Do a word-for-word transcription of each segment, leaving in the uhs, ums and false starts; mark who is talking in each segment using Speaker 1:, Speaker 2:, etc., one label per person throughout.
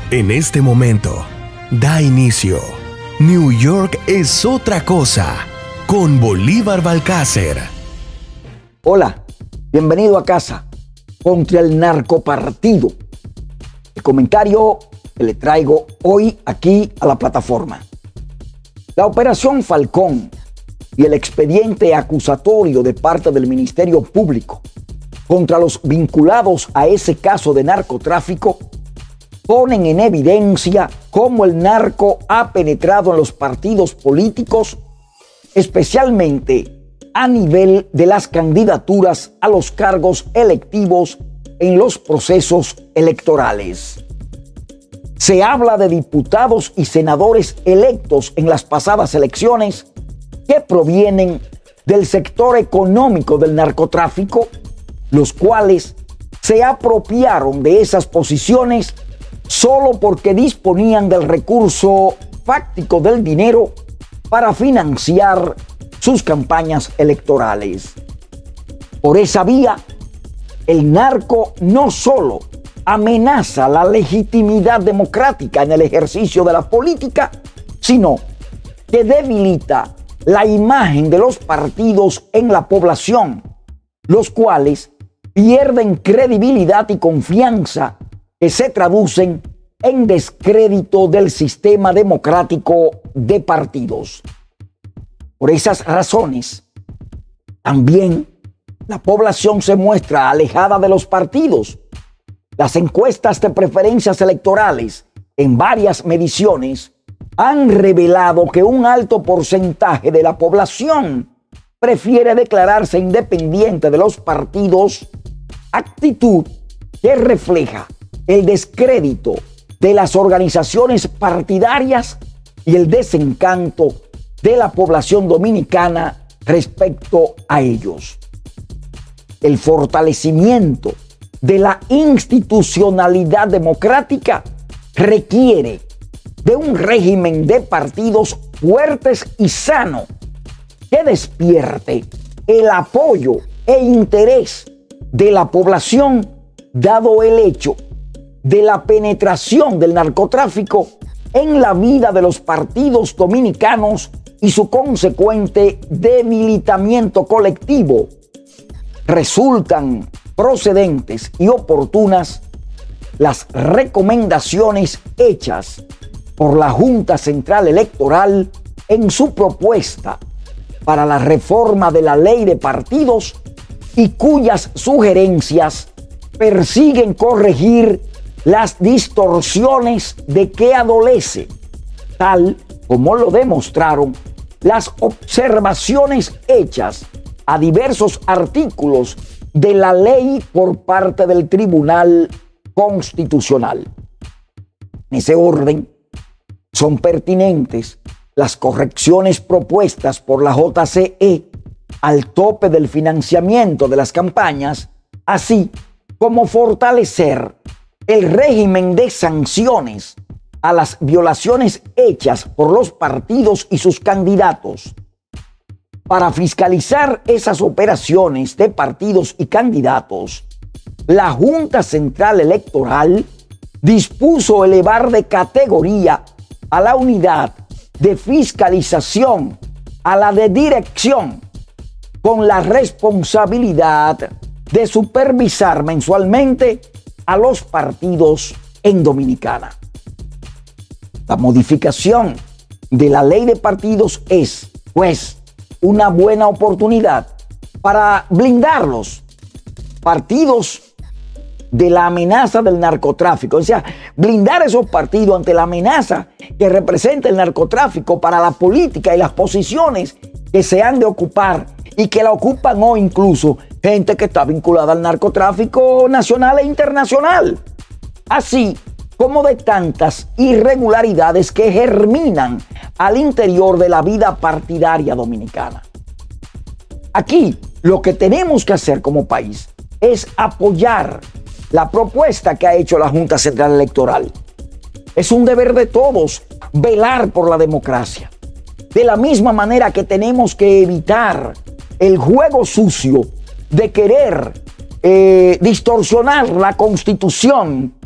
Speaker 1: En este momento, da inicio. New York es otra cosa, con Bolívar Balcácer.
Speaker 2: Hola, bienvenido a casa. Contra el narcopartido. El comentario que le traigo hoy aquí a la plataforma. La Operación Falcón y el expediente acusatorio de parte del Ministerio Público contra los vinculados a ese caso de narcotráfico ponen en evidencia cómo el narco ha penetrado en los partidos políticos, especialmente a nivel de las candidaturas a los cargos electivos en los procesos electorales. Se habla de diputados y senadores electos en las pasadas elecciones que provienen del sector económico del narcotráfico, los cuales se apropiaron de esas posiciones solo porque disponían del recurso fáctico del dinero para financiar sus campañas electorales. Por esa vía, el narco no solo amenaza la legitimidad democrática en el ejercicio de la política, sino que debilita la imagen de los partidos en la población, los cuales pierden credibilidad y confianza que se traducen en descrédito del sistema democrático de partidos. Por esas razones, también la población se muestra alejada de los partidos. Las encuestas de preferencias electorales en varias mediciones han revelado que un alto porcentaje de la población prefiere declararse independiente de los partidos, actitud que refleja el descrédito de las organizaciones partidarias y el desencanto de la población dominicana respecto a ellos. El fortalecimiento de la institucionalidad democrática requiere de un régimen de partidos fuertes y sano que despierte el apoyo e interés de la población, dado el hecho de la penetración del narcotráfico en la vida de los partidos dominicanos y su consecuente debilitamiento colectivo. Resultan procedentes y oportunas las recomendaciones hechas por la Junta Central Electoral en su propuesta para la reforma de la ley de partidos y cuyas sugerencias persiguen corregir las distorsiones de que adolece, tal como lo demostraron las observaciones hechas a diversos artículos de la ley por parte del Tribunal Constitucional. En ese orden, son pertinentes las correcciones propuestas por la J C E al tope del financiamiento de las campañas, así como fortalecer el régimen de sanciones a las violaciones hechas por los partidos y sus candidatos. Para fiscalizar esas operaciones de partidos y candidatos, la Junta Central Electoral dispuso elevar de categoría a la unidad de fiscalización a la de dirección, con la responsabilidad de supervisar mensualmente a los partidos en Dominicana. La modificación de la ley de partidos es, pues, una buena oportunidad para blindar los partidos de la amenaza del narcotráfico. O sea, blindar esos partidos ante la amenaza que representa el narcotráfico para la política y las posiciones que se han de ocupar y que la ocupan hoy incluso gente que está vinculada al narcotráfico nacional e internacional. Así como de tantas irregularidades que germinan al interior de la vida partidaria dominicana. Aquí lo que tenemos que hacer como país es apoyar la propuesta que ha hecho la Junta Central Electoral. Es un deber de todos velar por la democracia. De la misma manera que tenemos que evitar el juego sucio de querer eh, distorsionar la Constitución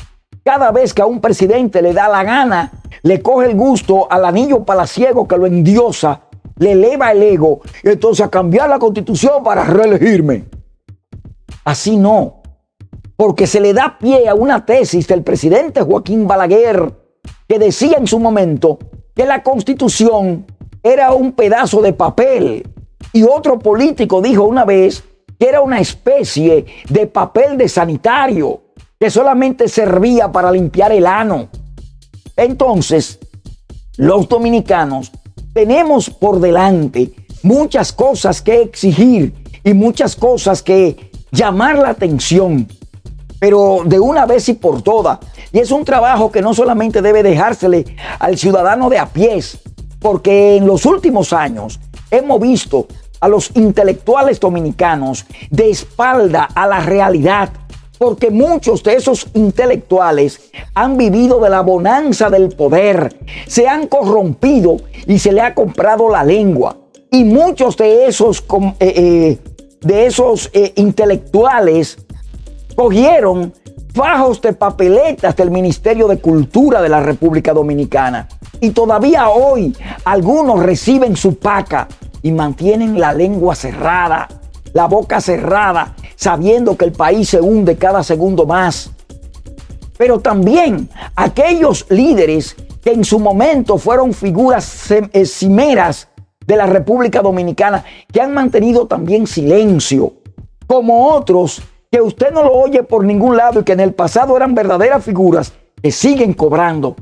Speaker 2: cada vez que a un presidente le da la gana, le coge el gusto al anillo palaciego que lo endiosa, le eleva el ego, y entonces a cambiar la constitución para reelegirme. Así no, porque se le da pie a una tesis del presidente Joaquín Balaguer, que decía en su momento que la constitución era un pedazo de papel, y otro político dijo una vez que era una especie de papel de sanitario que solamente servía para limpiar el ano. Entonces, los dominicanos tenemos por delante muchas cosas que exigir y muchas cosas que llamar la atención, pero de una vez y por todas. Y es un trabajo que no solamente debe dejársele al ciudadano de a pies, porque en los últimos años hemos visto a los intelectuales dominicanos de espalda a la realidad, porque muchos de esos intelectuales han vivido de la bonanza del poder, se han corrompido y se le ha comprado la lengua. Y muchos de esos, eh, eh, de esos eh, intelectuales cogieron fajos de papeletas del Ministerio de Cultura de la República Dominicana. Y todavía hoy algunos reciben su paca y mantienen la lengua cerrada, la boca cerrada, sabiendo que el país se hunde cada segundo más. Pero también aquellos líderes que en su momento fueron figuras cimeras de la República Dominicana, que han mantenido también silencio, como otros que usted no lo oye por ningún lado y que en el pasado eran verdaderas figuras, que siguen cobrando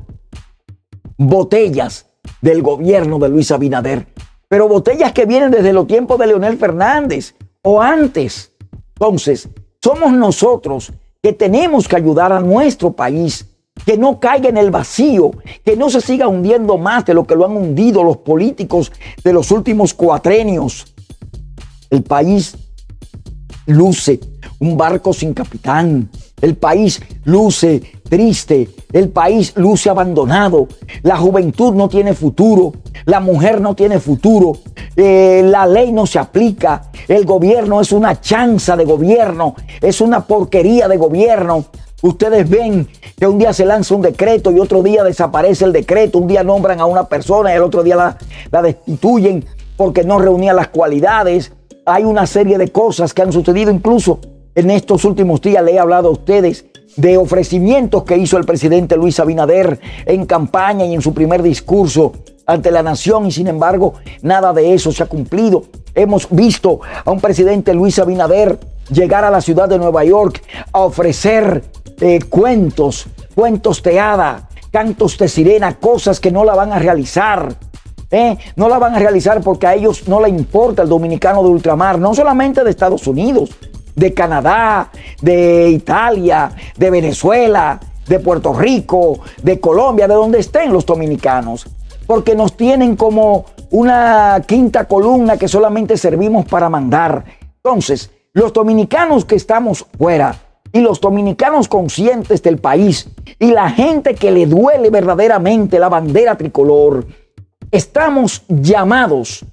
Speaker 2: botellas del gobierno de Luis Abinader, pero botellas que vienen desde los tiempos de Leonel Fernández o antes. Entonces, somos nosotros que tenemos que ayudar a nuestro país, que no caiga en el vacío, que no se siga hundiendo más de lo que lo han hundido los políticos de los últimos cuatrenios. El país luce un barco sin capitán. El país luce triste. El país luce abandonado. La juventud no tiene futuro. La mujer no tiene futuro. Eh, la ley no se aplica. El gobierno es una chanza de gobierno. Es una porquería de gobierno. Ustedes ven que un día se lanza un decreto y otro día desaparece el decreto. Un día nombran a una persona y el otro día la, la destituyen porque no reunía las cualidades. Hay una serie de cosas que han sucedido. Incluso en estos últimos días le he hablado a ustedes de ofrecimientos que hizo el presidente Luis Abinader en campaña y en su primer discurso ante la nación, y sin embargo nada de eso se ha cumplido. Hemos visto a un presidente Luis Abinader llegar a la ciudad de Nueva York a ofrecer eh, cuentos, cuentos de hada, cantos de sirena, cosas que no la van a realizar. Eh, no la van a realizar porque a ellos no les importa el dominicano de ultramar, no solamente de Estados Unidos, de Canadá, de Italia, de Venezuela, de Puerto Rico, de Colombia, de donde estén los dominicanos, porque nos tienen como una quinta columna que solamente servimos para mandar. Entonces, los dominicanos que estamos fuera y los dominicanos conscientes del país y la gente que le duele verdaderamente la bandera tricolor, estamos llamados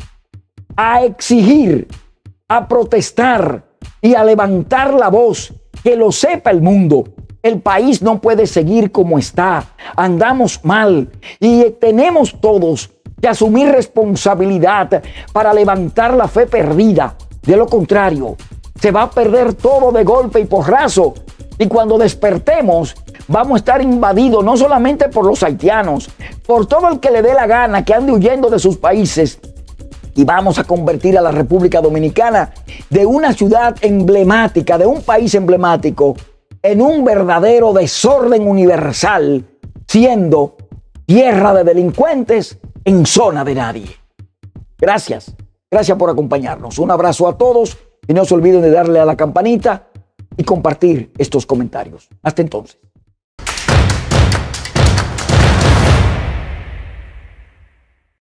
Speaker 2: a exigir, a protestar y a levantar la voz, que lo sepa el mundo. El país no puede seguir como está. Andamos mal y tenemos todos que asumir responsabilidad para levantar la fe perdida. De lo contrario, se va a perder todo de golpe y porrazo. Y cuando despertemos, vamos a estar invadidos no solamente por los haitianos, por todo el que le dé la gana, que ande huyendo de sus países. Y vamos a convertir a la República Dominicana de una ciudad emblemática, de un país emblemático, en un verdadero desorden universal, siendo tierra de delincuentes en zona de nadie. Gracias, gracias por acompañarnos. Un abrazo a todos y no se olviden de darle a la campanita y compartir estos comentarios. Hasta entonces.